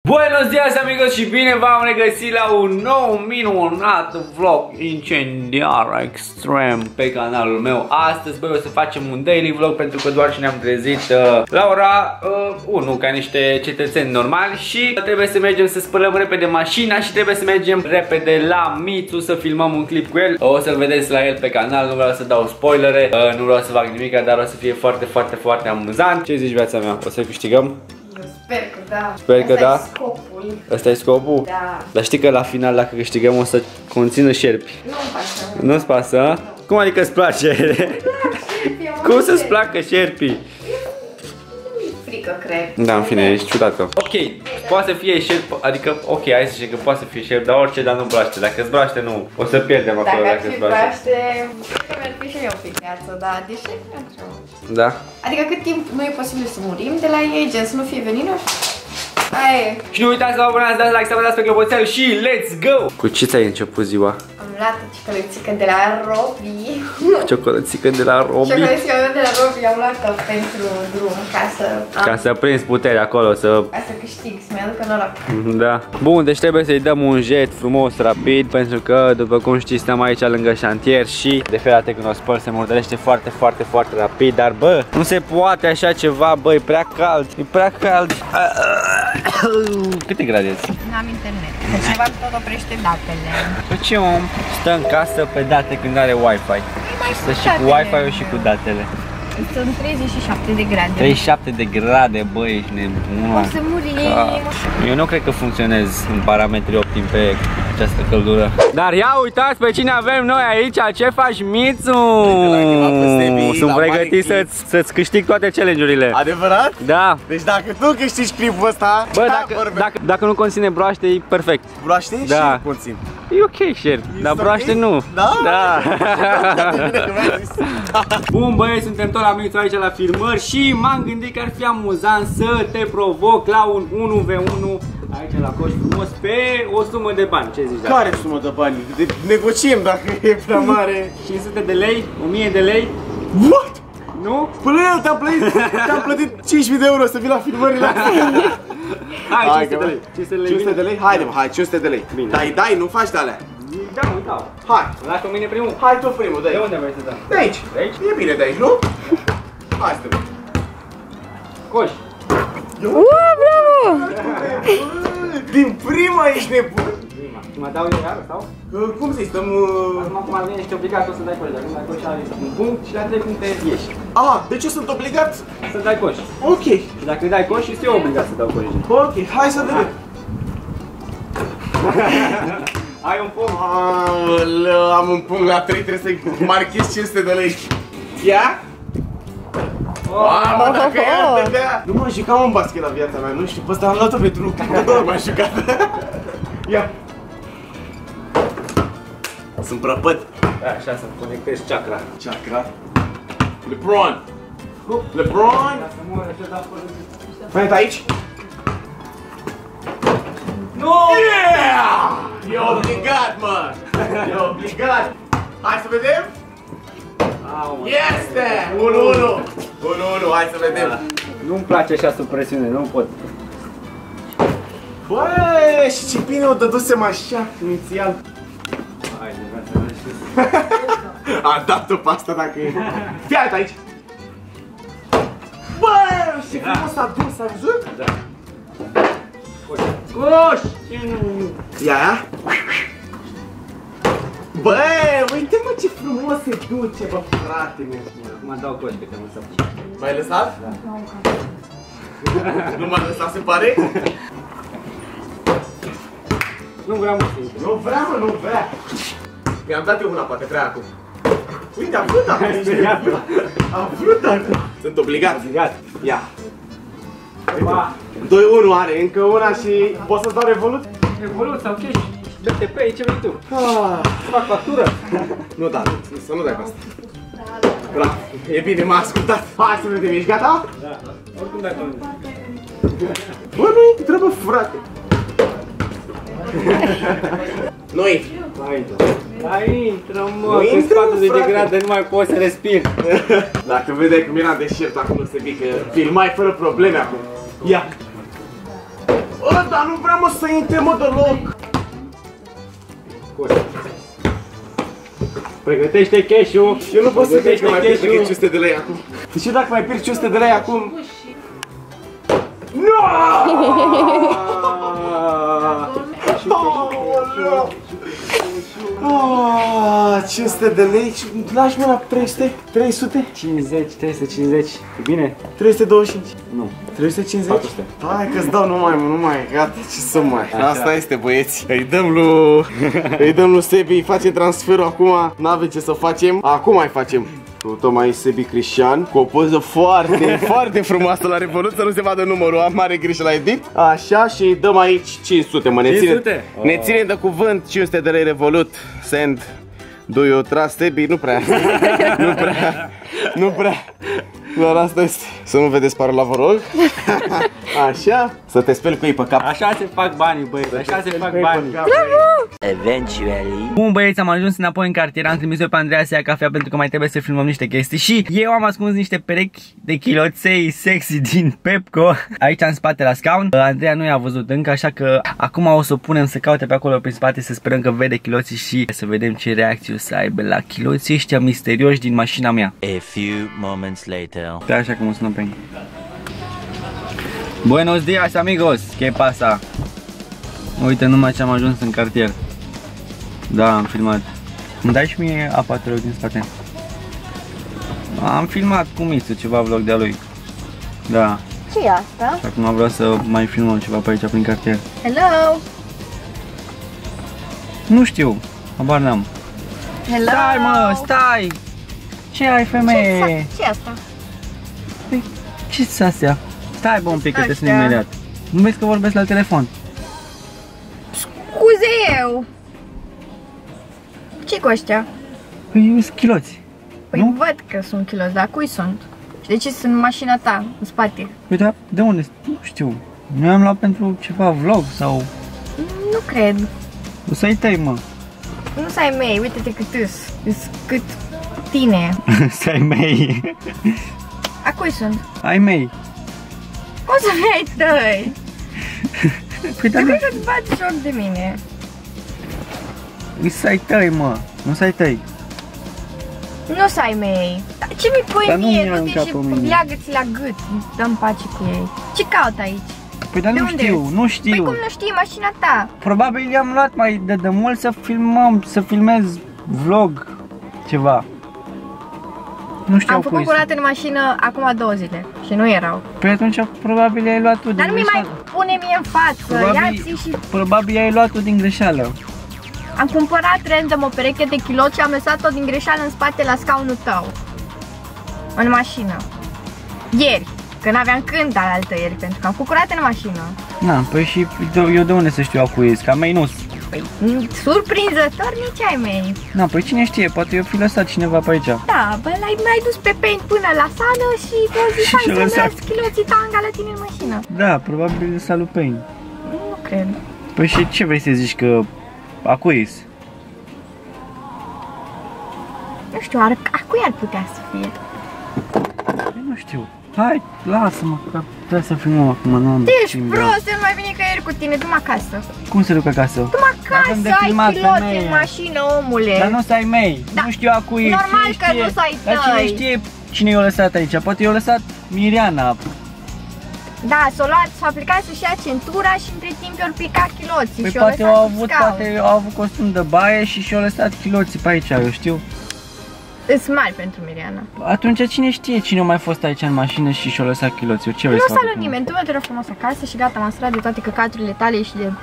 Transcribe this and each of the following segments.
Buenos dias, amigos, și bine v-am regăsit la un nou minunat vlog incendiar extrem pe canalul meu. Astăzi, băi, o să facem un daily vlog pentru că doar ce ne-am trezit la ora 1 ca niște cetățeni normali și trebuie să mergem să spălăm repede mașina și trebuie să mergem repede la Mitsu să filmăm un clip cu el. O să-l vedeți la el pe canal, nu vreau să dau spoilere, nu vreau să fac nimic, dar o să fie foarte amuzant. Ce zici, viața mea? O să câștigăm? Sper că da. Sper că da. Asta e scopul. Asta e scopul? Da. Dar știi că la final, dacă câștigăm, o să conțină șerpi. Nu-mi pasă. Nu-ți pasă? Cum adică îți place? Cum să-ți placă șerpii? Frică, cred. Da, în fine, ești ciudată. Ok, poate să fie șerp, adică, ok, hai să zic că poate să fie șerp, dar orice, dar nu braște. Dacă îți braște, nu. O să pierdem acolo dacă îți braște. Dacă ar fi braște, mi-ar fi și eu pe viață, dar de șerpi nu știu. Da? Adică cât timp nu e posibil să murim de la ei, gen să nu fie veninoși? Aia e. Și nu uitați să vă abonați, dați like, să vă dați pe clopoțel și let's go! Cu ce ți-ai început ziua? Am luat o ciocolățică de la Robi. Ciocolățică de la Robi? Ciocolățica mea de la Robi am luat-o pentru drum, ca să prinzi putere acolo, ca să câștig, să-mi aducă noroc. Da. Bun, deci trebuie să-i dăm un jet frumos, rapid, pentru că, după cum știți, stăm aici lângă șantier și de fiecare dată când o spăl se murdărește foarte rapid, dar bă, nu se poate așa ceva, bă, e prea cald, e prea cald. Câte grade ați? N-am internet, că cineva tot oprește datele. Păi ce om stă în casă pe date când are Wi-Fi? Stă și cu Wi-Fi-ul și cu datele. Sunt 37 de grade. 37 de grade, bă, ești nebun. O să murim. Eu nu cred că funcționez în parametri optimi pe această căldură. Dar ia uitați pe cine avem noi aici, ce faci, Mitsu? Sunt pregătit să-ți câștig toate challenge-urile. Adevărat? Da. Deci dacă tu câștigi clipul ăsta, bă, dacă nu conține broaște, e perfect. Broaște? Da. Și nu conțin. E ok, șer, dar broaște nu. Da? Da. Bun, băieți, suntem tot la Mitsu aici la filmări și m-am gândit că ar fi amuzant să te provoc la un 1v1 aici la coș frumos pe o sumă de bani. Ce zici? Care sumă de bani? Negociem dacă e prea mare. 500 de lei? 1000 de lei? What? Nu? Până el te-am plătit 5.000 de euro să vii la filmările astea. Hai, 500 de lei. 500 de lei? Haide, mă, hai, 500 de lei. Bine. Dai, nu faci de alea. Da, mă, dau. Hai. Lasă mine primul. Hai tu primul, dai. De unde vrei să dăm? De aici. De aici? E bine de aici, nu? Hai să te văd. Coș. Bravo! Din prima ești nebun? Prima. Mă dau eu iară, sau? Cum să-i stăm? Acum ești obligat să dai coș. Dacă nu dai coș, ai un punct și la 3 puncte ieși. Deci eu sunt obligat? Să dai coș. Ok. Și dacă îi dai coș, este eu obligat să dau coș. Ok, hai să vedem. Ai un punct. Aoleu, am un punct la 3, trebuie să-i marchez 500 de lei. Ia? Mamă, dacă ea dădea. Nu m-am jucat în basket la viața mea, nu știu, pe ăsta am luat-o pentru lucru, că doar m-am jucat. Ia. Sunt prăpăt. Așa, să conectezi chakra. Chakra. LeBron. LeBron. Veni aici? Nu! Yeah! E obligat, mă! E obligat! Hai să vedem? Este! 1-1! 1-1, hai să vedem! Nu-mi place așa sub presiune, nu pot. Băi, și ce bine o dădusem așa, inițial. Hai, de viața. A dat-o pe asta dacă e. Fii aici! Băi, ce frumos a dus, ai văzut? Da. Coș! Ia, ia! Băi, uite-mă ce frumos se duce, bă, frate meu! Acum dau coș pe că mă săp. M-ai lăsat? Da. Nu m-a lăsat, se pare? Nu vreau mă. Nu vrea, mă, nu vrea! Mi-am dat eu una, poate vrea acum. Uite, am vrut acum! Am vrut acum! Sunt obligat! Obligat. Ia! 2-1 2-1 are, încă una și poți să dau revolut? Revolut sau cash? Dă-te pe aici, ce vrei tu? Fac factură? Nu da, să nu dai pe asta. Bravo, e bine, m-a ascultat. Hai să vedem, ești gata? Da, oricum dai pe unde. Bă, nu-i treabă, frate. Nu intri. Hai, intră, mă, că 40 de grade, nu mai poți să respiri. Dacă vedeai cum era deșert acum, nu se vii, că filmai fără probleme acum. Ia! dar nu vreau mă să intre mă deloc. Pregătește cash-ul. Eu nu pot să cred că mai pierd 500 de lei acum. Deci dacă mai pierd 500 de lei acum... Nu! 500 de lei, lași mă la 300, 300? 50, 350, e bine? 325. Nu. 350? 400. Hai că-ți dau, nu mai, gata, ce să mai. Așa. Asta este, băieți. Îi dăm lui Sebi, face transferul acum, n-avem ce să facem. Acum mai facem. Căutăm aici Sebi Cristian cu o poză foarte, foarte frumoasă la Revolut, să nu se vadă numărul, am mare grijă la edit. Așa, și îi dăm aici 500, mă, ne ține de cuvânt, 500 de lei Revolut, send. Do you trust Sebi? Nu prea. Nu prea. Dar asta este. Să nu vedeți parola, vă rog. Așa. Să te speli cu ei pe cap. Așa se fac banii, băieți, așa se fac banii. Eventually. Bun, băieți, am ajuns înapoi în cartier, am trimis-o pe Andreea să ia cafea pentru că mai trebuie să filmăm niște chestii și eu am ascuns niște perechi de chiloței sexy din Pepco aici în spate la scaun. Andreea nu i-a văzut încă, așa că acum o să o punem să caute pe acolo prin spate, să sperăm că vede chiloții și să vedem ce reacție o să aibă la chiloții ăștia misterioși din mașina mea. A few moments later. Da, așa cum o sună pe ei. Buenos dias, amigos! ¿Qué pasa? Uite numai ce am ajuns în cartier. Da, am filmat. Îmi dai și mie apa, te rog, din spate. Am filmat cu Mițu ceva vlog de-a lui. Da. Ce e asta? Și acum vreau să mai filmăm ceva pe aici prin cartier. Hello! Nu știu, habar n-am. Hello! Stai, mă, stai! Ce ai, femeie? Ce e asta? Păi, ce-s astea? Stai, bă, un pic, că te sun Ăștia. imediat. Nu vezi că vorbesc la telefon? Scuze eu! Ce-i cu ăștia? Păi, eu sunt chiloți. Păi Nu? văd că sunt kilos, dar cui sunt? Și de ce sunt în mașina ta, în spate? Păi, dar de unde? Nu știu. Noi am luat pentru ceva vlog sau... Nu cred. O să-i tăi, mă. Nu să ai mei, uite-te cât îs cât tine. Să ai mei. A cui sunt? Ai mei. Cum să fie ai tăi? Păi, dar Nu nu... cred că-ți bați joc de mine. Îi să-i tăi, mă. Nu să-i tăi. Nu să ai mei. Dar ce mi pui Dar nu mie? mi-a Du-te mâncat și pe mine. leagă-ți la gât. Dă-mi pace cu ei. Ce caut aici? Păi, dar De nu unde știu, ești? nu Păi știu. cum nu știi mașina ta? Probabil i-am luat mai de mult să filmăm, să filmez vlog ceva. Nu știu Am făcut curată în mașină acum 2 zile și nu erau. Păi atunci probabil i-ai luat tu Dar din nu mi mai greșeală. pune mie în față. Ia-ți și... Probabil i-ai luat tu din greșeală. Am cumpărat random o pereche de kiloți și am lăsat-o din greșeală în spate la scaunul tău. În mașină. Ieri. Că n-aveam când alaltă ieri, pentru că am făcut curată în mașină. Na, păi și eu de unde să știu acuiesc? Ca mei nu. Păi, surprinzător nici ai mei. Na, păi cine știe, poate eu fi lăsat cineva pe aici. Da, bă, l-ai dus pe paint până la sală și te-a zis, Și hai și-a să lăsat. las chiloții tanga la tine în mașină. Da, probabil salut pe ei. Nu cred. Păi și ce vrei să zici, că acuiesc? Nu știu, a cui ar putea să fie? Păi nu știu. Hai, lasă-mă, că trebuie să filmăm acum, nu am Ești timp. prost, să nu mai vine nicăieri cu tine, du-mă acasă. Cum se duc acasă? Du-mă Avem de acasă, ai filmat, kiloți femeie. în mașină, omule. Dar nu să ai mei, Da. nu știu acuiesc. Normal cine că știe? nu să ai Dar cine tăi. știe cine i-a lăsat aici? Poate i-a lăsat Miriana. Da, s-a luat, s-a aplicat să-și ia centura și între timp i-au picat chiloții Păi și i-au poate lăsat au în avut, scaun. poate au avut costum de baie și și-au lăsat chiloții pe aici, eu știu. Îs mari pentru Miriana. Atunci cine știe cine a mai fost aici în mașină și și-a lăsat chiloții? Ce vrei Nu să fac salut acum? nimeni, du-te rog frumos acasă și gata, m-am sărat de toate căcaturile tale și de...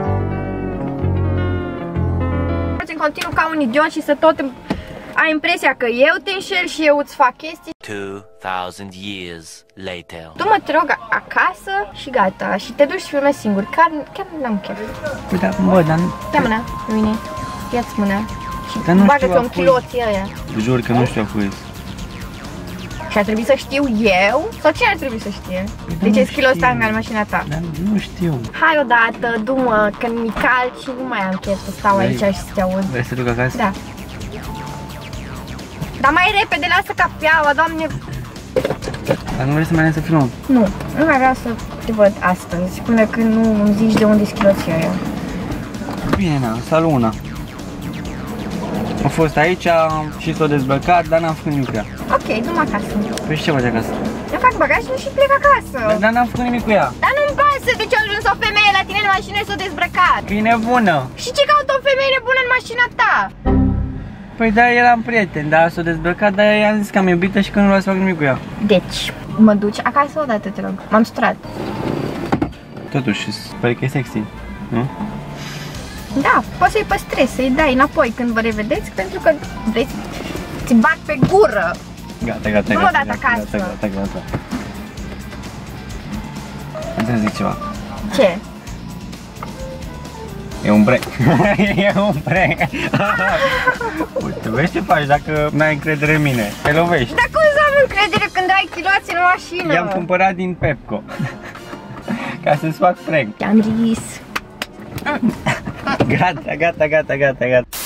În continuu ca un idiot și să tot ai impresia că eu te înșel și eu îți fac chestii. 2000 years later. Tu mă te rog acasă și gata, și te duci și filmezi singur, chiar n-am chef. Păi da, bă, dar nu... Ia mâna, pe mine, ia-ți mâna și Dar nu știu bagă-te în acum. chiloții ăia. Jur că nu știu acuiesc. Și ar trebui să știu eu? Sau cine ar trebui să știe? De nu ce știu. schilul ăsta în mașina ta? Dar nu știu. Hai odată, du-mă, că mi calci și nu mai am chef să stau aici și să te aud. Vrei să duc acasă? Da. Dar mai repede, lasă cafeaua, doamne. Dar nu vrei să mai ne să filmăm? Nu mai vreau să te văd astăzi, până când nu îmi zici de unde e chiloții aia. Bine, na, salut una. A fost aici și s-a dezbrăcat, dar n-am făcut nimic cu ea. Ok, du-mă acasă. Păi și ce faci acasă? Eu fac bagajul și plec acasă. Dar n-am făcut nimic cu ea. Dar nu-mi pasă de ce a ajuns o femeie la tine în mașină și s-a dezbrăcat. Că e nebună. Și ce caută o femeie nebună în mașina ta? Păi da, eram prieten, dar s-a dezbrăcat, dar i-am zis că am iubită și că nu vreau să fac nimic cu ea. Deci, mă duci acasă odată, te rog. M-am sturat. Totuși, pare că e sexy, nu? Da, poți să-i păstrezi, să-i dai înapoi când vă revedeți, pentru că vrei să-ți bag pe gură. Gata. Nu mă dați acasă. Gata. Să zic ceva. Ce? E un break. E un break. Uite, vezi ce faci dacă n-ai încredere în mine. Te lovești. Dar cum să am încredere când ai chiloți în mașină? I-am cumpărat din Pepco. Ca să-ți fac prank. Te-am zis. Gata.